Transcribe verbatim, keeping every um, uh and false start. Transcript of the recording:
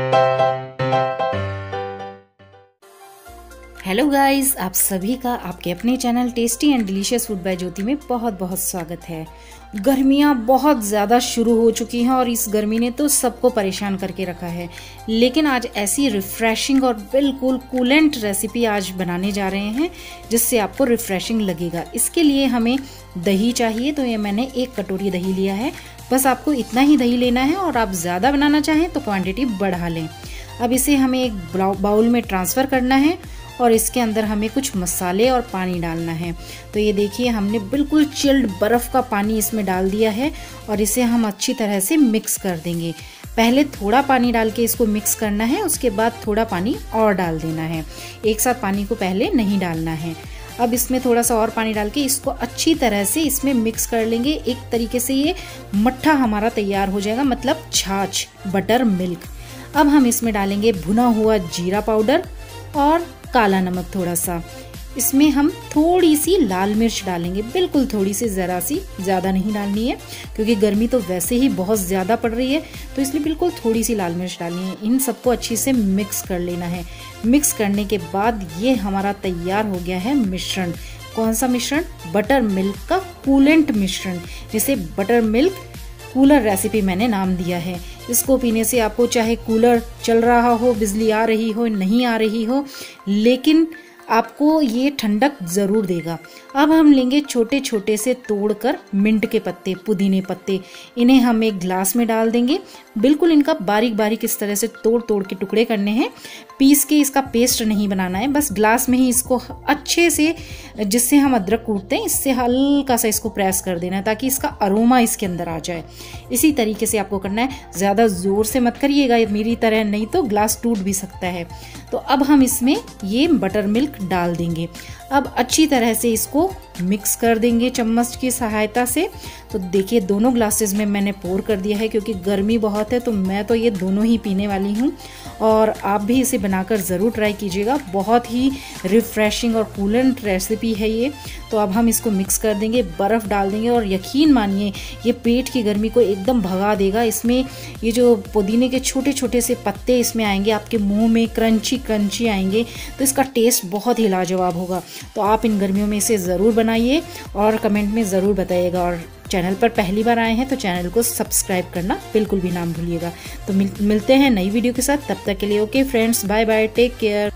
Hello guys, आप सभी का आपके अपने channel tasty and delicious food by Jyoti में बहुत बहुत स्वागत है। गर्मियाँ बहुत ज़्यादा शुरू हो चुकी हैं और इस गर्मी ने तो सबको परेशान करके रखा है, लेकिन आज ऐसी रिफ़्रेशिंग और बिल्कुल कूलेंट रेसिपी आज बनाने जा रहे हैं जिससे आपको रिफ़्रेशिंग लगेगा। इसके लिए हमें दही चाहिए, तो ये मैंने एक कटोरी दही लिया है। बस आपको इतना ही दही लेना है और आप ज़्यादा बनाना चाहें तो क्वान्टिटी बढ़ा लें। अब इसे हमें एक बाउल में ट्रांसफ़र करना है और इसके अंदर हमें कुछ मसाले और पानी डालना है। तो ये देखिए, हमने बिल्कुल चिल्ड बर्फ़ का पानी इसमें डाल दिया है और इसे हम अच्छी तरह से मिक्स कर देंगे। पहले थोड़ा पानी डाल के इसको मिक्स करना है, उसके बाद थोड़ा पानी और डाल देना है। एक साथ पानी को पहले नहीं डालना है। अब इसमें थोड़ा सा और पानी डाल के इसको अच्छी तरह से इसमें मिक्स कर लेंगे। एक तरीके से ये मट्ठा हमारा तैयार हो जाएगा, मतलब छाछ, बटर मिल्क। अब हम इसमें डालेंगे भुना हुआ जीरा पाउडर और काला नमक थोड़ा सा। इसमें हम थोड़ी सी लाल मिर्च डालेंगे, बिल्कुल थोड़ी सी, ज़रा सी, ज़्यादा नहीं डालनी है क्योंकि गर्मी तो वैसे ही बहुत ज़्यादा पड़ रही है, तो इसलिए बिल्कुल थोड़ी सी लाल मिर्च डालनी है। इन सबको अच्छे से मिक्स कर लेना है। मिक्स करने के बाद ये हमारा तैयार हो गया है मिश्रण। कौन सा मिश्रण? बटर मिल्क का कूलेंट मिश्रण, जिसे बटर मिल्क कूलर रेसिपी मैंने नाम दिया है। इसको पीने से आपको चाहे कूलर चल रहा हो, बिजली आ रही हो, नहीं आ रही हो, लेकिन आपको ये ठंडक ज़रूर देगा। अब हम लेंगे छोटे छोटे से तोड़कर मिंट के पत्ते, पुदीने पत्ते। इन्हें हम एक ग्लास में डाल देंगे। बिल्कुल इनका बारीक बारीक इस तरह से तोड़ तोड़ के टुकड़े करने हैं। पीस के इसका पेस्ट नहीं बनाना है, बस ग्लास में ही इसको अच्छे से, जिससे हम अदरक कूटते हैं, इससे हल्का सा इसको प्रेस कर देना है ताकि इसका अरोमा इसके अंदर आ जाए। इसी तरीके से आपको करना है। ज़्यादा ज़ोर से मत करिएगा मेरी तरह, नहीं तो ग्लास टूट भी सकता है। तो अब हम इसमें ये बटर मिल्क डाल देंगे। अब अच्छी तरह से इसको मिक्स कर देंगे चम्मच की सहायता से। तो देखिए, दोनों ग्लासेस में मैंने पोर कर दिया है क्योंकि गर्मी बहुत है, तो मैं तो ये दोनों ही पीने वाली हूँ और आप भी इसे बनाकर ज़रूर ट्राई कीजिएगा। बहुत ही रिफ़्रेशिंग और कूलेंट रेसिपी है ये। तो अब हम इसको मिक्स कर देंगे, बर्फ़ डाल देंगे और यकीन मानिए ये पेट की गर्मी को एकदम भगा देगा। इसमें ये जो पुदीने के छोटे छोटे से पत्ते इसमें आएंगे, आपके मुंह में क्रंची क्रंची आएंगे, तो इसका टेस्ट बहुत ही लाजवाब होगा। तो आप इन गर्मियों में इसे ज़रूर बनाइए और कमेंट में ज़रूर बताइएगा। और चैनल पर पहली बार आए हैं तो चैनल को सब्सक्राइब करना बिल्कुल भी ना भूलिएगा। तो मिल, मिलते हैं नई वीडियो के साथ। तब तक के लिए okay friends, bye bye, take care.